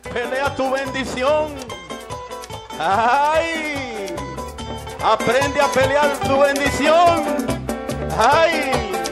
pelea tu bendición. Ay, aprende a pelear tu bendición. Ay.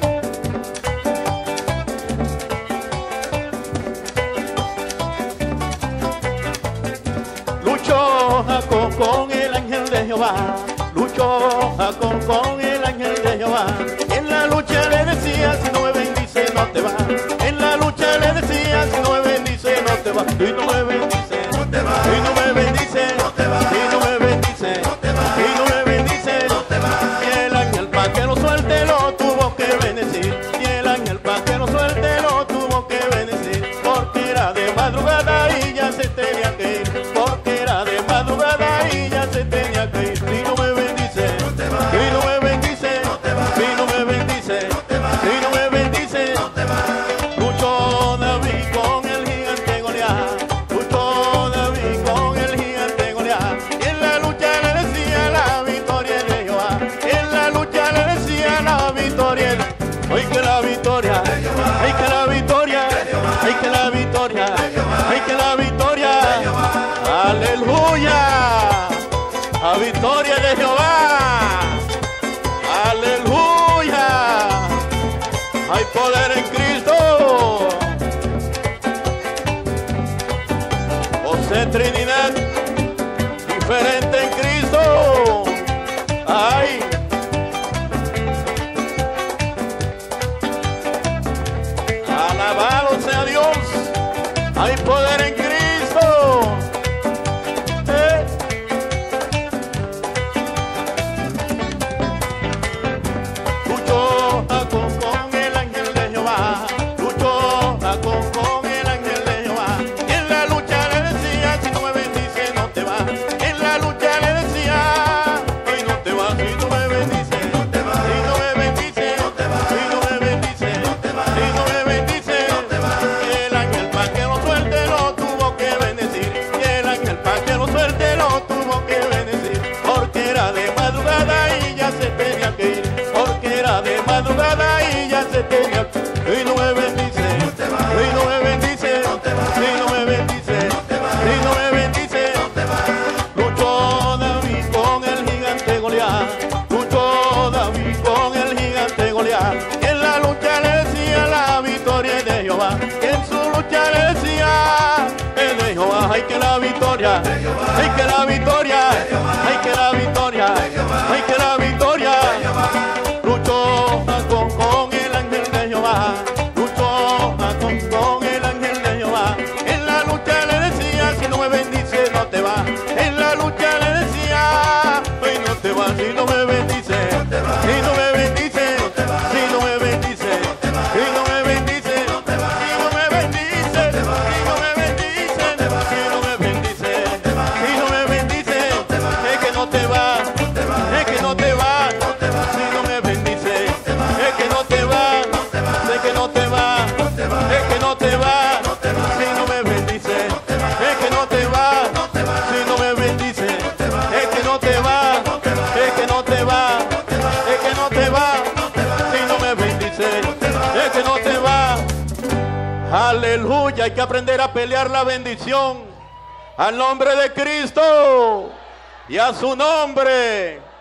Luchó Jacob con el ángel de Jehová. Luchó Jacob con el ángel de Jehová. En la lucha le decía, si no me bendice no te va. En la lucha le decía, si no me bendice no te va. Y no me bendice, no te va. Y no me bendice, no te va. Y no me bendice, no te va. Y no me bendice, no te va. Y el ángel pa' que lo suelte lo tuvo que bendecir. Y el ángel pa' que lo suelte lo tuvo que bendecir. Porque era de madrugada y ya se tenía que ir. Porque era de madrugada y ya se tenía que ir. Y no me bendice, no te va. Y no me bendice, no te va. Y no me bendice, no te va. Y no me bendice, no te va. Luchó David con el gigante Goliat. Luchó David con el gigante Goliat. Y en la lucha le decía la victoria de Jehová. En la lucha le decía la victoria. Hoy que la victoria, ay que la victoria, ay que la victoria, ay que la victoria. Aleluya, la victoria de Jehová. Aleluya, hay poder en Cristo. José Trinidad, diferente en Cristo. Ay. Alabado sea Dios, hay poder en Cristo. Luchó Jacob con el ángel de Jehová. Luchó Jacob con el ángel de Jehová. Y en la lucha le decía, si no me bendice no te va. En la lucha le decía, y no te va, si no me bendice no te va. Si no me bendice no te va. Si no me bendice no te va. Si no me bendice no te va. Y el ángel pa' que lo suelte lo tuvo que bendecir. Y el ángel pa' que lo suelte lo tuvo que bendecir. Porque era de madrugada y ya se tenía que ir. Porque era de madrugada y ya se tenía que ir. Y no me bendice no te va. Y no me bendice no te va. Y no me bendice no te va. Y no me bendice no te va. Luchó David con el gigante Goliat. Luchó David con el gigante Goliat. Y en la lucha le decía la victoria de Jehová. Y en su lucha le decía el de Jehová. Hay que la victoria, hay que la victoria, hay que la victoria, hay que la victoria. Luchó Jacob con el ángel de Jehová. Luchó Jacob con el ángel de Jehová. En la lucha le decía, si no me bendice no te va. En la lucha le decía, hoy no te va, si no me bendice, si no me bendice, si no me bendice, si no me bendice, si no me bendice, si no me bendice, si no me bendice, si no me bendice, es que no te va, es que no te va, si no me bendice, es que no te va, es que no te va, es que no te va, si no me bendice, es que no te va, si no me bendice, es que no te va, es que no te va, es que no te va, si no me bendice, es que no te va. Aleluya, hay que aprender a pelear la bendición al nombre de Cristo y a su nombre.